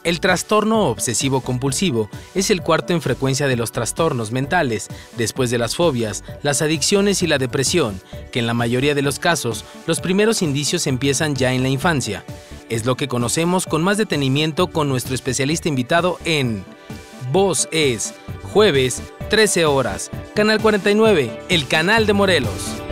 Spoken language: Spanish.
El trastorno obsesivo-compulsivo es el cuarto en frecuencia de los trastornos mentales, después de las fobias, las adicciones y la depresión, que en la mayoría de los casos, los primeros indicios empiezan ya en la infancia. Es lo que conocemos con más detenimiento con nuestro especialista invitado en Voz es, jueves, 13 horas, Canal 49, el canal de Morelos.